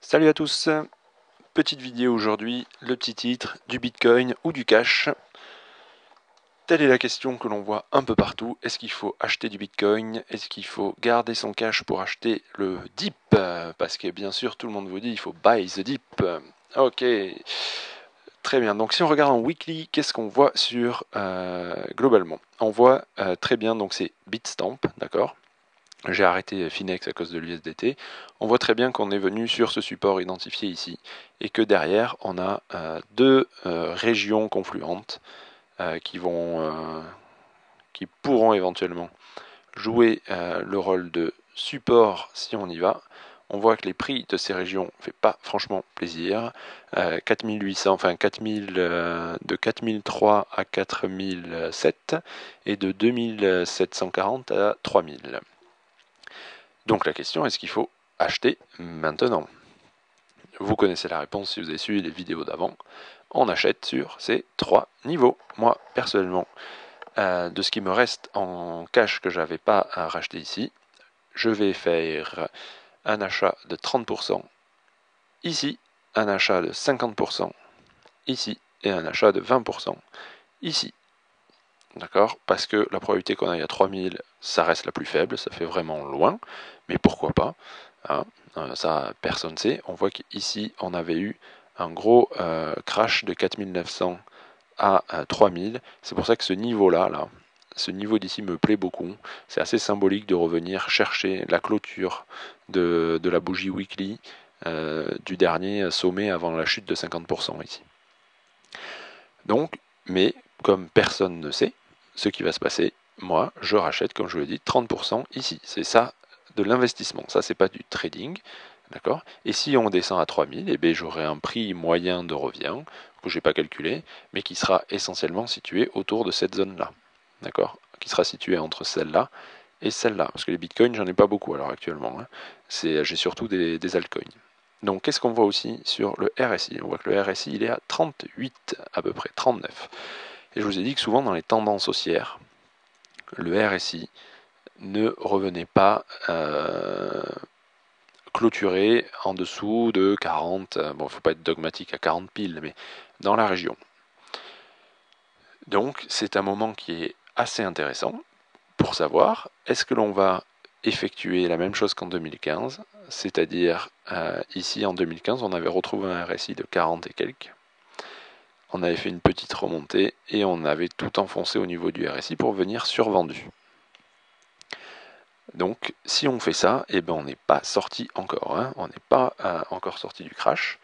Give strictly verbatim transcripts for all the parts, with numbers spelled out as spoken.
Salut à tous, petite vidéo aujourd'hui, le petit titre, du Bitcoin ou du cash. Telle est la question que l'on voit un peu partout. Est-ce qu'il faut acheter du Bitcoin? Est-ce qu'il faut garder son cash pour acheter le dip? Parce que bien sûr tout le monde vous dit il faut buy the dip. Ok, très bien. Donc si on regarde en weekly, qu'est-ce qu'on voit sur euh, globalement? On voit euh, très bien, donc c'est Bitstamp, d'accord? J'ai arrêté Finex à cause de l'U S D T. On voit très bien qu'on est venu sur ce support identifié ici et que derrière on a euh, deux euh, régions confluentes euh, qui vont, euh, qui pourront éventuellement jouer euh, le rôle de support si on y va. On voit que les prix de ces régions ne fait pas franchement plaisir. Euh, quatre mille huit cents, enfin quatre mille, euh, de quatre mille trois à quatre mille sept et de deux mille sept cent quarante à trois mille. Donc la question, est-ce qu'il faut acheter maintenant? Vous connaissez la réponse si vous avez suivi les vidéos d'avant. On achète sur ces trois niveaux. Moi, personnellement, euh, de ce qui me reste en cash que je n'avais pas à racheter ici, je vais faire un achat de trente pour cent ici, un achat de cinquante pour cent ici et un achat de vingt pour cent ici. D'accord? Parce que la probabilité qu'on aille à trois mille, ça reste la plus faible, ça fait vraiment loin, mais pourquoi pas, hein, ça personne ne sait. On voit qu'ici on avait eu un gros euh, crash de quatre mille neuf cents à euh, trois mille. C'est pour ça que ce niveau-là, là, ce niveau d'ici me plaît beaucoup. C'est assez symbolique de revenir chercher la clôture de, de la bougie weekly euh, du dernier sommet avant la chute de cinquante pour cent ici. Donc, mais comme personne ne sait ce qui va se passer, moi je rachète, comme je vous l'ai dit, trente pour cent ici. C'est ça de l'investissement. Ça, c'est pas du trading. D'accord? Et si on descend à trois mille, eh bien, j'aurai un prix moyen de revient que je n'ai pas calculé, mais qui sera essentiellement situé autour de cette zone-là. D'accord? Qui sera situé entre celle-là et celle-là. Parce que les bitcoins, j'en ai pas beaucoup alors actuellement. Hein. C'est, j'ai surtout des, des altcoins. Donc qu'est-ce qu'on voit aussi sur le R S I? On voit que le R S I il est à trente-huit à peu près, trente-neuf. Et je vous ai dit que souvent dans les tendances haussières, le R S I ne revenait pas euh, clôturé en dessous de quarante. Bon, il ne faut pas être dogmatique à quarante piles, mais dans la région. Donc c'est un moment qui est assez intéressant pour savoir est-ce que l'on va effectuer la même chose qu'en deux mille quinze, c'est-à-dire euh, ici en deux mille quinze on avait retrouvé un R S I de quarante et quelques, on avait fait une petite remontée et on avait tout enfoncé au niveau du R S I pour venir survendu. Donc si on fait ça, eh ben, on n'est pas sorti encore, hein, on n'est pas euh, encore sorti du crash.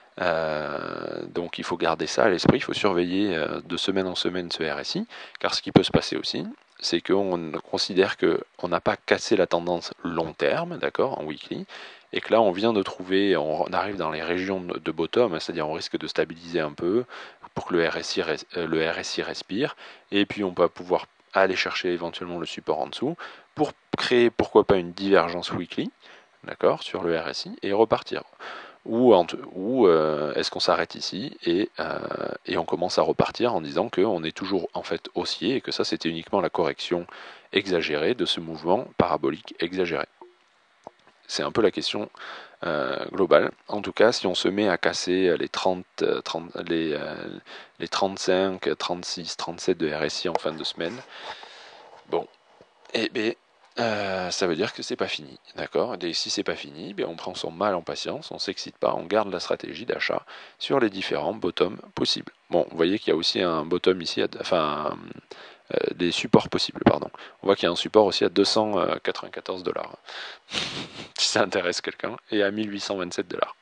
Euh, donc il faut garder ça à l'esprit, il faut surveiller euh, de semaine en semaine ce R S I, car ce qui peut se passer aussi, c'est qu'on considère qu'on n'a pas cassé la tendance long terme, d'accord, en weekly, et que là on vient de trouver, on arrive dans les régions de bottom, c'est-à-dire on risque de stabiliser un peu pour que le R S I, le R S I respire, et puis on va pouvoir aller chercher éventuellement le support en dessous pour créer pourquoi pas une divergence weekly, d'accord, sur le R S I et repartir. Ou, ou euh, est-ce qu'on s'arrête ici et, euh, et on commence à repartir en disant qu'on est toujours en fait haussier et que ça c'était uniquement la correction exagérée de ce mouvement parabolique exagéré. C'est un peu la question euh, globale. En tout cas, si on se met à casser les trente, trente les, euh, les trente-cinq, trente-six, trente-sept de R S I en fin de semaine, bon, et bien, euh, ça veut dire que c'est pas fini, d'accord? Et si c'est pas fini, bien on prend son mal en patience, on s'excite pas, on garde la stratégie d'achat sur les différents bottoms possibles. Bon, vous voyez qu'il y a aussi un bottom ici, à, enfin euh, des supports possibles, pardon. On voit qu'il y a un support aussi à deux cent quatre-vingt-quatorze dollars, si ça intéresse quelqu'un, et à mille huit cent vingt-sept dollars.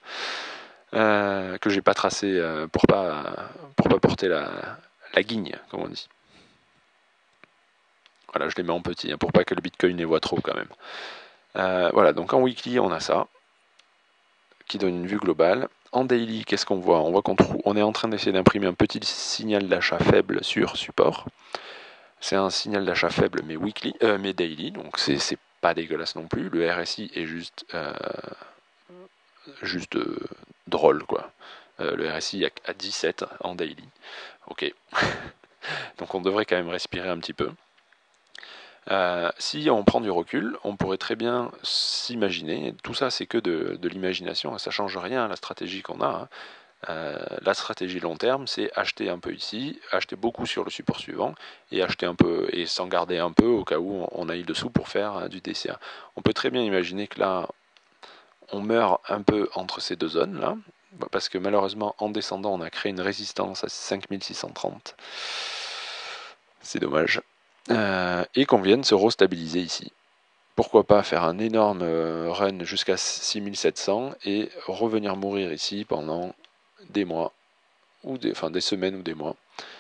Euh, que j'ai pas tracé euh, pour pas pour pas porter la, la guigne, comme on dit. Voilà, je les mets en petit, hein, pour pas que le Bitcoin les voit trop quand même. Euh, voilà, donc en weekly, on a ça, qui donne une vue globale. En daily, qu'est-ce qu'on voit? On voit qu'on on est en train d'essayer d'imprimer un petit signal d'achat faible sur support. C'est un signal d'achat faible, mais weekly, euh, mais daily, donc c'est pas dégueulasse non plus. Le R S I est juste, euh, juste euh, drôle, quoi. Euh, le R S I à dix-sept en daily. Ok. Donc on devrait quand même respirer un petit peu. Euh, si on prend du recul, on pourrait très bien s'imaginer, tout ça c'est que de, de l'imagination, ça change rien à la stratégie qu'on a, hein. Euh, la stratégie long terme, c'est acheter un peu ici, acheter beaucoup sur le support suivant, et acheter un peu, et s'en garder un peu au cas où on, on aille dessous pour faire euh, du D C A. On peut très bien imaginer que là, on meurt un peu entre ces deux zones là, parce que malheureusement en descendant on a créé une résistance à cinq mille six cent trente. C'est dommage. Euh, et qu'on vienne se restabiliser ici. Pourquoi pas faire un énorme euh, run jusqu'à six mille sept cents et revenir mourir ici pendant des mois, ou des, enfin des semaines ou des mois.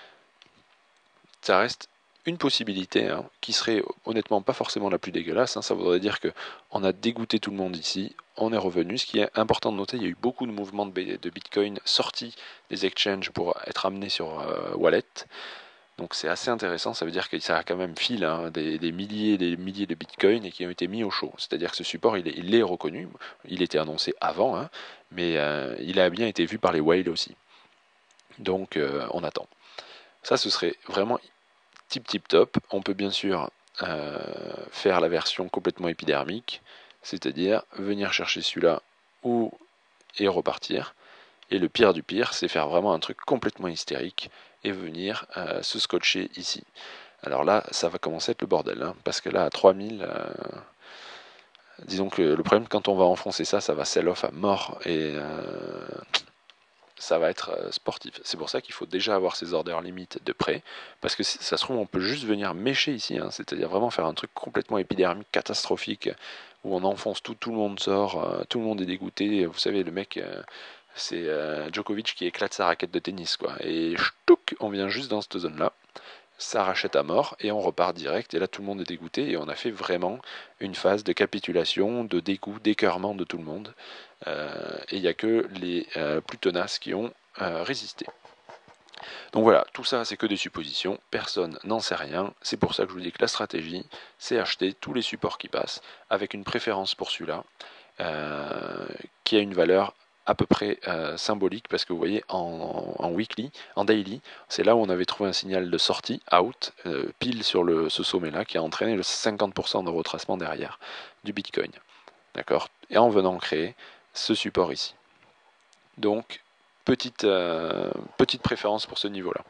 Ça reste une possibilité, hein, qui serait honnêtement pas forcément la plus dégueulasse, hein. Ça voudrait dire que on a dégoûté tout le monde ici, on est revenu. Ce qui est important de noter, il y a eu beaucoup de mouvements de, de Bitcoin sortis des exchanges pour être amenés sur euh, Wallet. Donc c'est assez intéressant, ça veut dire que ça a quand même fil, hein, des, des milliers et des milliers de bitcoins et qui ont été mis au chaud. C'est-à-dire que ce support, il est, il est reconnu, il était annoncé avant, hein, mais euh, il a bien été vu par les whales aussi. Donc euh, on attend. Ça, ce serait vraiment tip tip top. On peut bien sûr euh, faire la version complètement épidermique, c'est-à-dire venir chercher celui-là ou et repartir. Et le pire du pire, c'est faire vraiment un truc complètement hystérique et venir euh, se scotcher ici. Alors là, ça va commencer à être le bordel, hein, parce que là, à trois mille, euh, disons que le problème, quand on va enfoncer ça, ça va sell-off à mort, et euh, ça va être euh, sportif. C'est pour ça qu'il faut déjà avoir ses orders limites de près, parce que ça se trouve, on peut juste venir mécher ici, hein, c'est-à-dire vraiment faire un truc complètement épidermique, catastrophique, où on enfonce tout, tout le monde sort, euh, tout le monde est dégoûté. Vous savez, le mec, euh, c'est euh, Djokovic qui éclate sa raquette de tennis, quoi. Et ch'touk, on vient juste dans cette zone-là, ça rachète à mort, et on repart direct, et là tout le monde est dégoûté, et on a fait vraiment une phase de capitulation, de dégoût, d'écœurement de tout le monde. Euh, et il n'y a que les euh, plus tenaces qui ont euh, résisté. Donc voilà, tout ça c'est que des suppositions, personne n'en sait rien, c'est pour ça que je vous dis que la stratégie, c'est acheter tous les supports qui passent, avec une préférence pour celui-là, euh, qui a une valeur à peu près euh, symbolique, parce que vous voyez, en, en weekly, en daily, c'est là où on avait trouvé un signal de sortie, out, euh, pile sur le, ce sommet-là, qui a entraîné le cinquante pour cent de retracement derrière du Bitcoin. D'accord. Et en venant créer ce support ici. Donc, petite, euh, petite préférence pour ce niveau-là.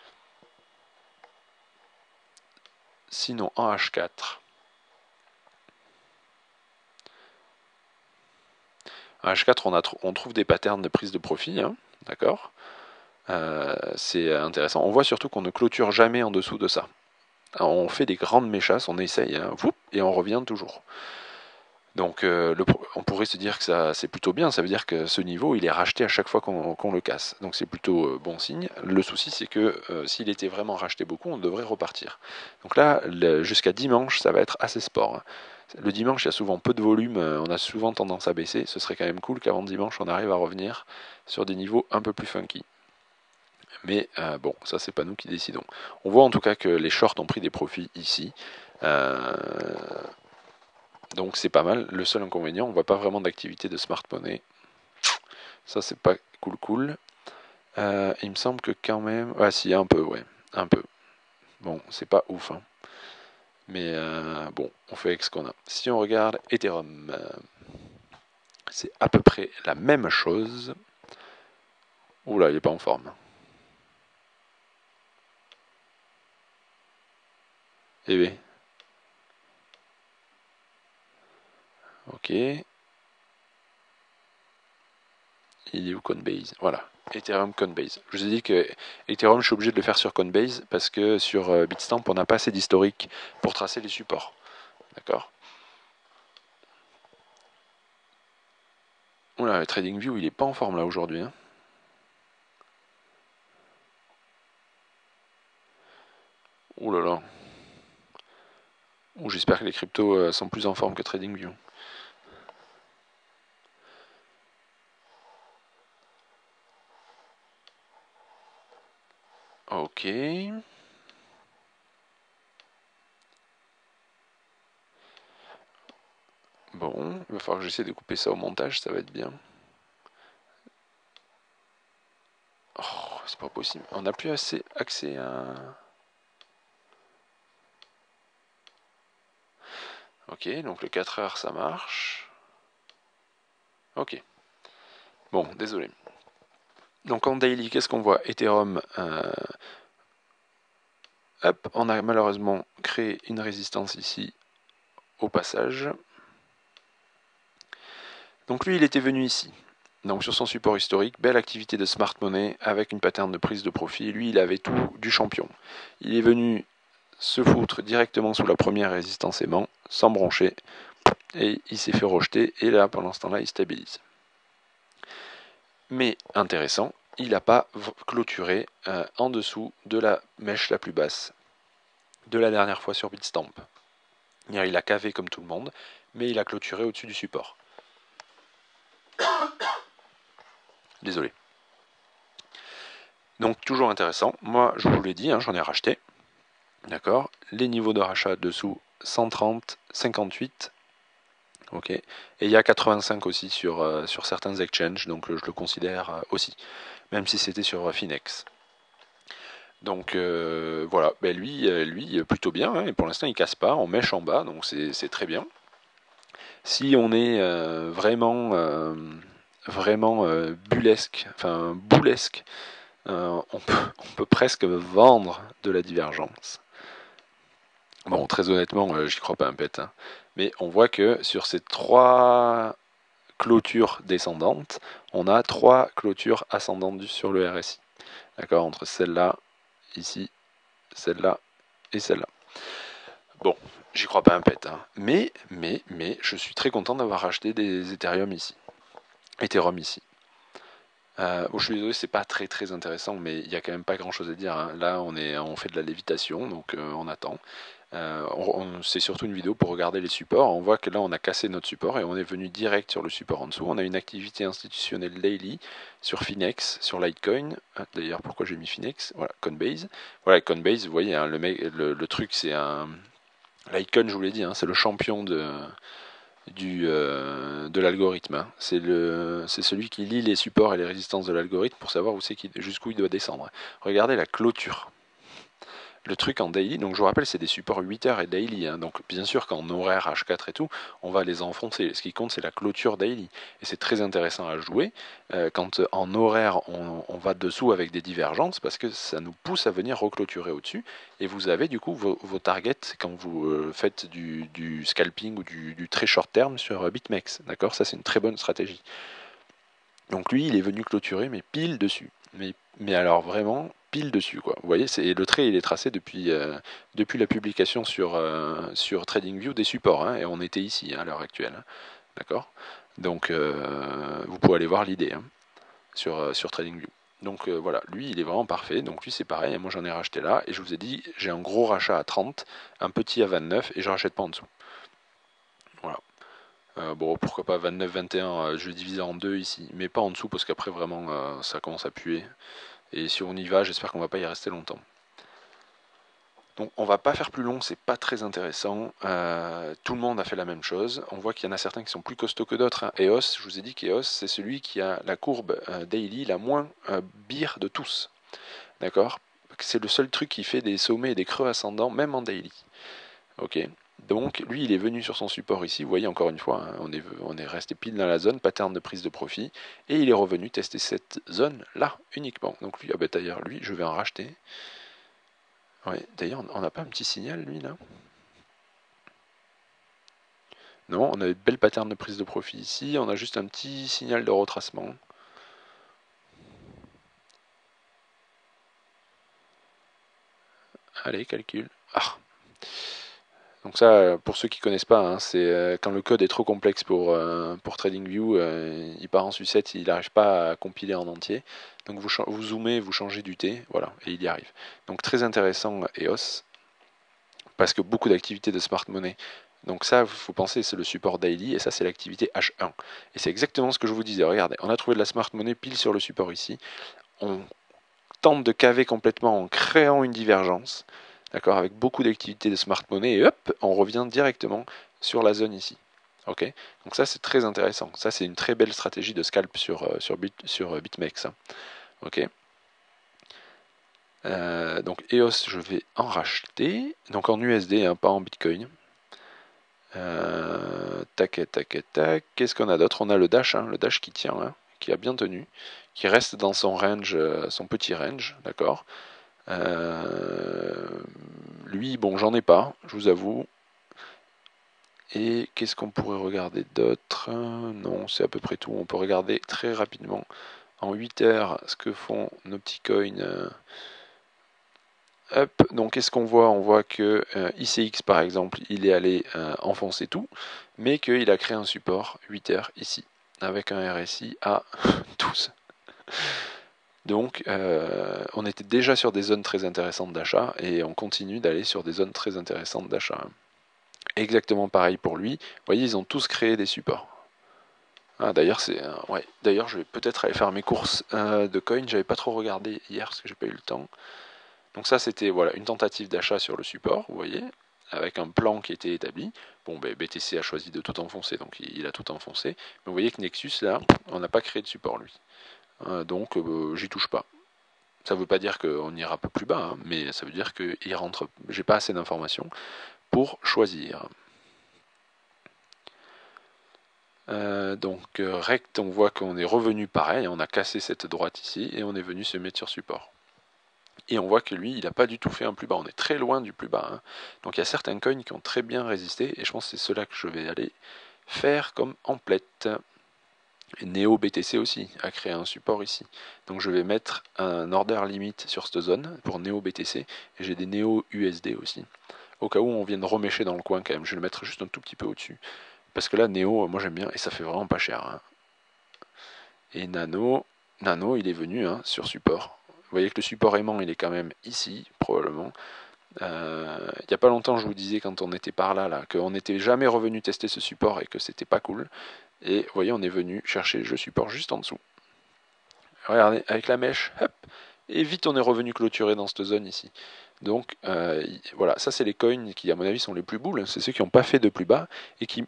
Sinon, en H quatre, en H quatre, on, a, on trouve des patterns de prise de profit, hein, d'accord. Euh, c'est intéressant. On voit surtout qu'on ne clôture jamais en dessous de ça. On fait des grandes méchasses, on essaye, hein, et on revient toujours. Donc euh, le, on pourrait se dire que ça c'est plutôt bien, ça veut dire que ce niveau il est racheté à chaque fois qu'on qu le casse, donc c'est plutôt euh, bon signe. Le souci c'est que euh, s'il était vraiment racheté beaucoup, on devrait repartir. Donc là, jusqu'à dimanche, ça va être assez sport. Le dimanche, il y a souvent peu de volume, on a souvent tendance à baisser, ce serait quand même cool qu'avant dimanche on arrive à revenir sur des niveaux un peu plus funky. Mais euh, bon, ça c'est pas nous qui décidons. On voit en tout cas que les shorts ont pris des profits ici. Euh, Donc c'est pas mal. Le seul inconvénient, on voit pas vraiment d'activité de smart money. Ça c'est pas cool cool. Euh, il me semble que quand même... Ah si, un peu, ouais. Un peu. Bon, c'est pas ouf, hein. Mais euh, bon, on fait avec ce qu'on a. Si on regarde Ethereum, euh, c'est à peu près la même chose. Oula, il est pas en forme. Eh oui. Ok. Il est où Coinbase? Voilà. Ethereum Coinbase. Je vous ai dit que Ethereum, je suis obligé de le faire sur Coinbase parce que sur euh, Bitstamp, on n'a pas assez d'historique pour tracer les supports. D'accord. Oula, le TradingView, il est pas en forme là aujourd'hui, hein. Ouh là là. Ouh, j'espère que les cryptos euh, sont plus en forme que TradingView. Ok. Bon, il va falloir que j'essaie de couper ça au montage, ça va être bien. Oh, c'est pas possible. On n'a plus assez accès à... Ok, donc le quatre heures ça marche. Ok. Bon, désolé. Donc en daily, qu'est-ce qu'on voit? Ethereum, euh, hop, on a malheureusement créé une résistance ici au passage. Donc lui, il était venu ici. Donc sur son support historique, belle activité de smart money avec une pattern de prise de profit. Lui, il avait tout du champion. Il est venu se foutre directement sous la première résistance aimant, sans broncher, et il s'est fait rejeter, et là, pendant ce temps-là, il stabilise. Mais intéressant, il n'a pas clôturé euh, en dessous de la mèche la plus basse de la dernière fois sur Bitstamp. Il a cavé comme tout le monde, mais il a clôturé au-dessus du support. Désolé. Donc toujours intéressant. Moi, je vous l'ai dit, hein, j'en ai racheté. D'accord. Les niveaux de rachat dessous, cent trente, cinquante-huit. Ok. Et il y a quatre-vingt-cinq aussi sur, euh, sur certains exchanges, donc euh, je le considère euh, aussi, même si c'était sur euh, Finex. Donc euh, voilà, ben lui, euh, lui plutôt bien, hein, et pour l'instant il casse pas, on mèche en bas, donc c'est très bien. Si on est euh, vraiment, euh, vraiment euh, bullesque, enfin boulesque, euh, on, peut, on peut presque vendre de la divergence. Bon, très honnêtement, euh, j'y crois pas un pet, hein. Mais on voit que sur ces trois clôtures descendantes, on a trois clôtures ascendantes sur le R S I. D'accord, entre celle-là, ici, celle-là et celle-là. Bon, j'y crois pas un pet, hein. Mais, mais, mais, je suis très content d'avoir racheté des Ethereum ici. Ethereum ici. Euh, bon, je suis désolé, c'est pas très très intéressant, mais il y a quand même pas grand chose à dire, hein. Là, on, est, on fait de la lévitation, donc euh, on attend. Euh, c'est surtout une vidéo pour regarder les supports. On voit que là, on a cassé notre support et on est venu direct sur le support en dessous. On a une activité institutionnelle daily sur Finex, sur Litecoin. D'ailleurs, pourquoi j'ai mis Finex? Voilà, Coinbase. Voilà, Coinbase, vous voyez, hein, le, le, le truc, c'est un. Litecoin, je vous l'ai dit, hein, c'est le champion de. Du, euh, de l'algorithme. Hein. C'est celui qui lit les supports et les résistances de l'algorithme pour savoir où c'est jusqu'où il doit descendre. Regardez la clôture. Le truc en daily, donc je vous rappelle, c'est des supports huit heures et daily. Hein. Donc bien sûr qu'en horaire H quatre et tout, on va les enfoncer. Ce qui compte, c'est la clôture daily. Et c'est très intéressant à jouer euh, quand en horaire, on, on va dessous avec des divergences parce que ça nous pousse à venir reclôturer au-dessus. Et vous avez du coup vos, vos targets quand vous euh, faites du, du scalping ou du, du très short terme sur euh, BitMEX. D'accord, ça c'est une très bonne stratégie. Donc lui, il est venu clôturer, mais pile dessus. Mais, mais alors vraiment pile dessus, quoi. Vous voyez, c'est le trait, il est tracé depuis, euh, depuis la publication sur, euh, sur TradingView des supports, hein, et on était ici hein, à l'heure actuelle. Hein, d'accord. Donc euh, vous pouvez aller voir l'idée hein, sur, euh, sur TradingView. Donc euh, voilà, lui, il est vraiment parfait. Donc lui, c'est pareil. Moi, j'en ai racheté là, et je vous ai dit, j'ai un gros rachat à trente, un petit à vingt-neuf, et je rachète pas en dessous. Voilà. Euh, bon, pourquoi pas vingt-neuf vingt et un, euh, je vais diviser en deux ici, mais pas en dessous parce qu'après vraiment euh, ça commence à puer. Et si on y va, j'espère qu'on va pas y rester longtemps. Donc on va pas faire plus long, c'est pas très intéressant. Euh, tout le monde a fait la même chose. On voit qu'il y en a certains qui sont plus costauds que d'autres. Hein. E O S, je vous ai dit qu'E O S c'est celui qui a la courbe euh, daily la moins euh, bire de tous. D'accord. C'est le seul truc qui fait des sommets et des creux ascendants, même en daily. Ok. Donc lui, il est venu sur son support ici. Vous voyez encore une fois, hein, on, est, on est resté pile dans la zone, pattern de prise de profit, et il est revenu tester cette zone là uniquement. Donc lui, ah bah, d'ailleurs, lui, je vais en racheter. Ouais, d'ailleurs, on n'a pas un petit signal lui là. Non, on a une belle pattern de prise de profit ici. On a juste un petit signal de retracement. Allez, calcul. Ah. Donc ça, pour ceux qui connaissent pas, hein, c'est euh, quand le code est trop complexe pour, euh, pour TradingView, euh, il part en sucette, il n'arrive pas à compiler en entier. Donc vous, vous zoomez, vous changez du T, voilà, et il y arrive. Donc très intéressant E O S, parce que beaucoup d'activités de smart money. Donc ça, il faut penser, c'est le support daily, et ça c'est l'activité H un. Et c'est exactement ce que je vous disais, regardez, on a trouvé de la smart money pile sur le support ici. On tente de caver complètement en créant une divergence. D'accord, avec beaucoup d'activités de smart money, et hop, on revient directement sur la zone ici. Ok, donc ça c'est très intéressant. Ça c'est une très belle stratégie de scalp sur, euh, sur, Bit, sur BitMEX. Hein. Ok. Euh, donc E O S, je vais en racheter. Donc en U S D, hein, pas en Bitcoin. Euh, tac, tac, tac. Qu'est-ce qu'on a d'autre? On a le dash, hein, le dash qui tient, hein, qui a bien tenu, qui reste dans son range, euh, son petit range, d'accord. Euh, lui, bon, j'en ai pas, je vous avoue. Et qu'est-ce qu'on pourrait regarder d'autre? Non, c'est à peu près tout. On peut regarder très rapidement en huit heures ce que font nos petits coins. Euh, hop, donc qu'est-ce qu'on voit? On voit que euh, I C X par exemple, il est allé euh, enfoncer tout, mais qu'il a créé un support huit heures ici, avec un R S I à douze. Donc euh, on était déjà sur des zones très intéressantes d'achat, et on continue d'aller sur des zones très intéressantes d'achat. Exactement pareil pour lui. Vous voyez, ils ont tous créé des supports. Ah, d'ailleurs, c'est euh, ouais. D'ailleurs, je vais peut-être aller faire mes courses euh, de coins. J'avais pas trop regardé hier parce que j'ai pas eu le temps. Donc ça, c'était voilà une tentative d'achat sur le support, vous voyez, avec un plan qui était établi. Bon, ben, B T C a choisi de tout enfoncer, donc il, il a tout enfoncé. Mais vous voyez que Nexus là, on n'a pas créé de support lui. Euh, donc euh, j'y touche pas. Ça veut pas dire qu'on n'ira pas plus bas, hein, mais ça veut dire que il rentre. J'ai pas assez d'informations pour choisir. Euh, donc euh, rect, on voit qu'on est revenu pareil, on a cassé cette droite ici et on est venu se mettre sur support. Et on voit que lui, il n'a pas du tout fait un plus bas, on est très loin du plus bas. Hein. Donc il y a certains coins qui ont très bien résisté et je pense que c'est cela que je vais aller faire comme emplette. Et Neo B T C aussi a créé un support ici. Donc je vais mettre un order limit sur cette zone pour Neo B T C et j'ai des Neo U S D aussi. Au cas où on vienne remêcher dans le coin quand même, je vais le mettre juste un tout petit peu au-dessus. Parce que là, Neo, moi j'aime bien, et ça fait vraiment pas cher. Hein. Et Nano, Nano, il est venu hein, sur support. Vous voyez que le support aimant, il est quand même ici, probablement. Euh, il n'y a pas longtemps, je vous disais, quand on était par là, là qu'on n'était jamais revenu tester ce support et que c'était pas cool. Et vous voyez, on est venu chercher le support juste en dessous. Regardez, avec la mèche, hop, et vite on est revenu clôturer dans cette zone ici. Donc euh, voilà, ça c'est les coins qui à mon avis sont les plus boules, c'est ceux qui n'ont pas fait de plus bas et qui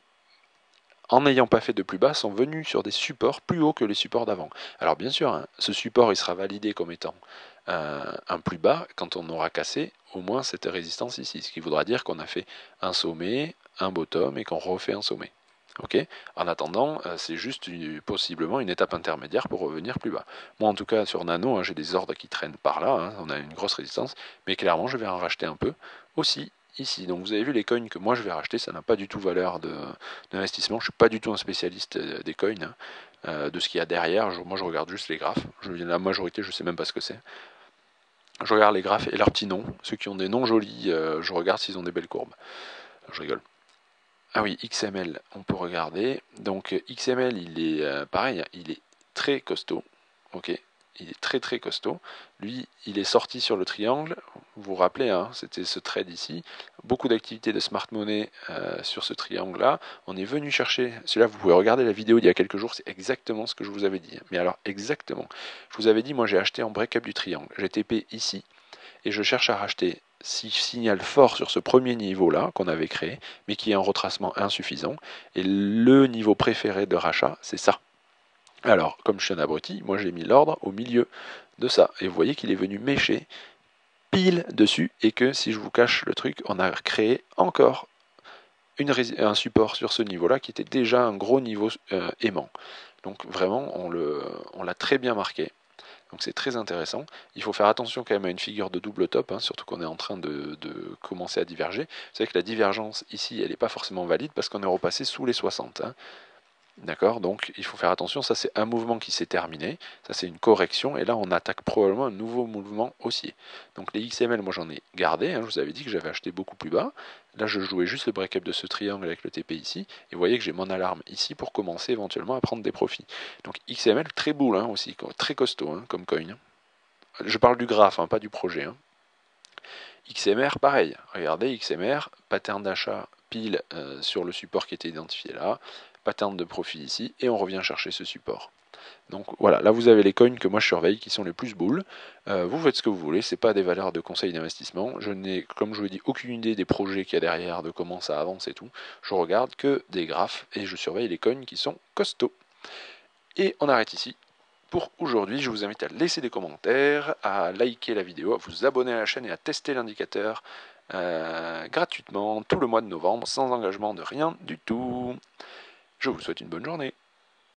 en n'ayant pas fait de plus bas, sont venus sur des supports plus hauts que les supports d'avant. Alors bien sûr, hein, ce support il sera validé comme étant euh, un plus bas quand on aura cassé au moins cette résistance ici, ce qui voudra dire qu'on a fait un sommet, un bottom et qu'on refait un sommet. Okay, en attendant, euh, c'est juste une, possiblement une étape intermédiaire pour revenir plus bas. Moi en tout cas sur Nano, hein, j'ai des ordres qui traînent par là, hein, on a une grosse résistance, mais clairement je vais en racheter un peu aussi ici. Donc vous avez vu les coins que moi je vais racheter, ça n'a pas du tout valeur d'investissement. Je ne suis pas du tout un spécialiste des coins, hein, euh, de ce qu'il y a derrière. Je, moi je regarde juste les graphes. Je, la majorité, je ne sais même pas ce que c'est. Je regarde les graphes et leurs petits noms. Ceux qui ont des noms jolis, euh, je regarde s'ils ont des belles courbes. Je rigole. Ah oui, X M L, on peut regarder. Donc X M L, il est euh, pareil, il est très costaud. Ok, il est très très costaud. Lui, il est sorti sur le triangle. Vous vous rappelez, hein, c'était ce trade ici. Beaucoup d'activités de smart money euh, sur ce triangle-là. On est venu chercher. Celui-là, vous pouvez regarder la vidéo d'il y a quelques jours. C'est exactement ce que je vous avais dit. Mais alors exactement. Je vous avais dit, moi j'ai acheté en break-up du triangle. J'ai T P ici et je cherche à racheter signal fort sur ce premier niveau-là qu'on avait créé, mais qui est un retracement insuffisant. Et le niveau préféré de rachat, c'est ça. Alors, comme je suis un abruti, moi j'ai mis l'ordre au milieu de ça. Et vous voyez qu'il est venu mécher pile dessus, et que si je vous cache le truc, on a créé encore une, un support sur ce niveau-là qui était déjà un gros niveau euh, aimant. Donc vraiment, on l'a très bien marqué. Donc c'est très intéressant. Il faut faire attention quand même à une figure de double top, hein, surtout qu'on est en train de, de commencer à diverger. Vous savez que la divergence ici, elle n'est pas forcément valide parce qu'on est repassé sous les soixante. Hein. D'accord, donc il faut faire attention, ça c'est un mouvement qui s'est terminé, ça c'est une correction, et là on attaque probablement un nouveau mouvement haussier. Donc les X M L, moi j'en ai gardé, hein, je vous avais dit que j'avais acheté beaucoup plus bas, là je jouais juste le break-up de ce triangle avec le T P ici, et vous voyez que j'ai mon alarme ici pour commencer éventuellement à prendre des profits. Donc X M L, très boule hein, aussi, très costaud hein, comme coin. Je parle du graphe, hein, pas du projet. Hein. X M R, pareil, regardez X M R, pattern d'achat pile euh, sur le support qui était identifié là, pattern de profit ici, et on revient chercher ce support. Donc voilà, là vous avez les coins que moi je surveille qui sont les plus bulles. Euh, vous faites ce que vous voulez, c'est pas des valeurs de conseil d'investissement. Je n'ai, comme je vous l'ai dit, aucune idée des projets qu'il y a derrière, de comment ça avance et tout. Je regarde que des graphes et je surveille les coins qui sont costauds. Et on arrête ici. Pour aujourd'hui, je vous invite à laisser des commentaires, à liker la vidéo, à vous abonner à la chaîne et à tester l'indicateur euh, gratuitement tout le mois de novembre sans engagement de rien du tout. Je vous souhaite une bonne journée.